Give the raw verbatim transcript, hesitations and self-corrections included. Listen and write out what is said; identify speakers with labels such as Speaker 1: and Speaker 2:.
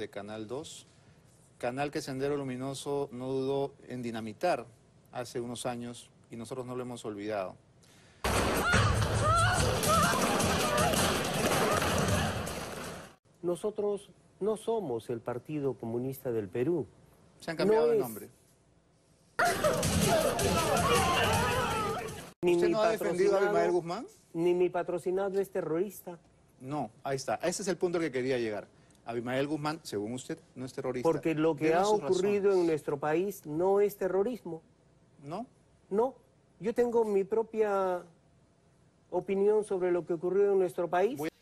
Speaker 1: de Canal dos, canal que Sendero Luminoso no dudó en dinamitar hace unos años y nosotros no lo hemos olvidado.
Speaker 2: Nosotros no somos el Partido Comunista del Perú.
Speaker 1: Se han cambiado
Speaker 2: No
Speaker 1: de
Speaker 2: es...
Speaker 1: nombre.
Speaker 2: Ni
Speaker 1: ¿Usted
Speaker 2: mi
Speaker 1: no ha defendido a
Speaker 2: patrocinado-
Speaker 1: Abimael Guzmán?
Speaker 2: Ni mi patrocinado es terrorista.
Speaker 1: No, ahí está. Ese es el punto al que quería llegar. Abimael Guzmán, según usted, no es terrorista.
Speaker 2: Porque lo que
Speaker 1: Denos
Speaker 2: ha
Speaker 1: sus
Speaker 2: ocurrido
Speaker 1: razones.
Speaker 2: en nuestro país no es terrorismo.
Speaker 1: ¿No?
Speaker 2: No. Yo tengo mi propia opinión sobre lo que ocurrió en nuestro país.
Speaker 1: Voy